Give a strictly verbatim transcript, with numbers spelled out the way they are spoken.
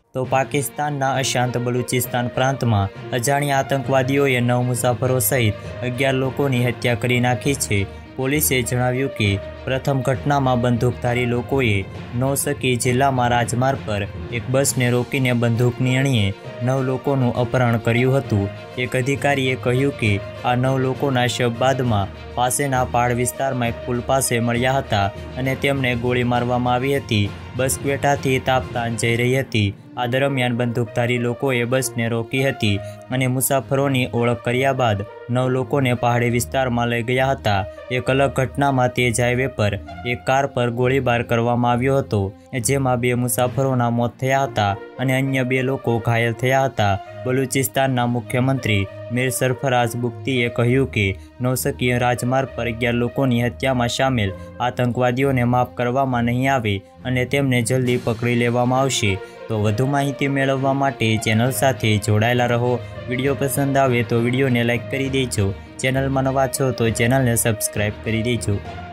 तो पाकिस्तानना अशांत बलूचिस्तान प्रांतमां अजाण्या आतंकवादीओए नौ मुसाफरो सहित अगियार लोकोनी हत्या करी नाखी छे। पोलीसे जणाव्युं के प्रथम घटनामां बंदूकधारी लोकोए नौसकी जिल्लामां राजमार्ग पर एक बसने रोकीने बंदूकनी अણીએ नौ लोकोनुं अपहरण कर्युं हतुं। एक अधिकारीए कह्युं के आ नौ लोकोना शव बादमां पासेना पहाड़ विस्तारमां एक पुल पासे मळ्या हता अने तेमने गोळी मारवामां आवी हती। बस क्वेटाथी तापतान जई रही हती। आ दरमियान बंदूकधारी लोकोए बसने रोकी हती अने मुसाफरोनी ओळख कर्या बाद नौ लोकोने पहाड़ी विस्तारमां लई गया हता। एक अलग घटनामां तेज हाईवे पर एक कार पर गोळीबार करवामां आव्यो हतो, जेमां बे मुसाफरोना मौत थया हता अने अन्य बे लोको घायल थया हता। बलूचिस्तानना मुख्यमंत्री मीर सरफराज बुख्तीए कह्युं के नौसकीय राजमार्ग पर अगियार लोकोनी हत्यामां शामिल आतंकवादीओने माफ करवामां नहीं आवे अने तेमने जल्दी पकड़ी लेवामां आवशे। तो वधु माहिती मेळववा माटे चेनल साथे जोडायेला रहो। विडियो पसंद आवे तो विडियोने लाइक करी देजो। चेनल में नवा छो तो चेनल ने सब्सक्राइब करी देजो।